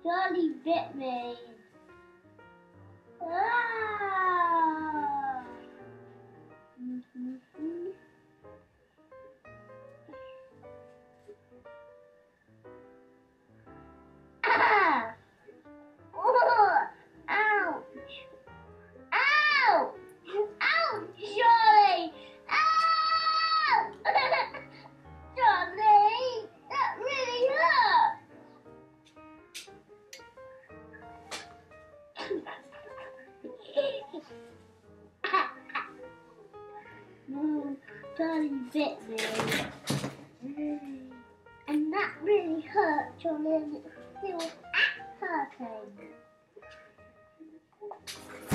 Charlie bit me. Ah. Ah. Oh. Ouch. Ow. Ouch, Charlie. Ow. Charlie, that really hurt. Charlie bit me. And that really hurt, Charlie, and it feels hurting.